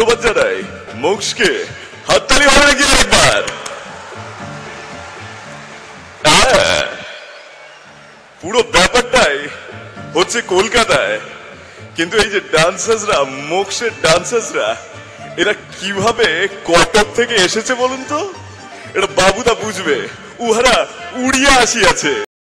ধন্যবাদ জানাই মোক্ষকে। হাততালি হবে নাকি একবার? পুরো ব্যাপারটাই হচ্ছে কলকাতায়, কিন্তু এই যে ডান্সার্সরা, মোক্ষের ডান্সার্সরা, এরা কিভাবে কটক থেকে এসেছে বলুন তো? এটা বাবুদা বুঝবে, উহারা উড়িয়া আসিয়াছে।